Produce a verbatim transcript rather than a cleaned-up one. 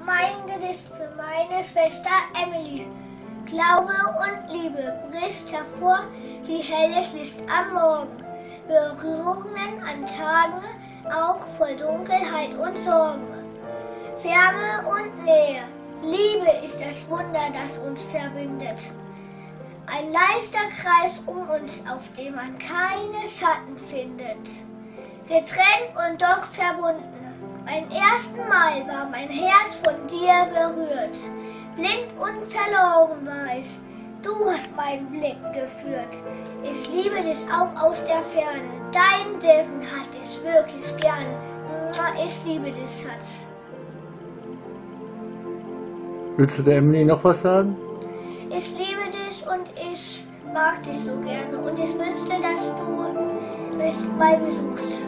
Mein Gedicht für meine Schwester Emily. Glaube und Liebe bricht hervor, wie helles Licht am Morgen. Berührungen an Tagen, auch voll Dunkelheit und Sorgen. Wärme und Nähe, Liebe ist das Wunder, das uns verbindet. Ein leichter Kreis um uns, auf dem man keine Schatten findet. Getrennt und doch verbunden. Beim ersten Mal war mein Herz von dir berührt. Blind und verloren war ich, du hast meinen Blick geführt. Ich liebe dich auch aus der Ferne, dein Dürfen hat ich wirklich gerne. Ich liebe dich, Schatz. Willst du der Emily noch was sagen? Ich liebe dich und ich mag dich so gerne und ich wünschte, dass du mich mal besuchst.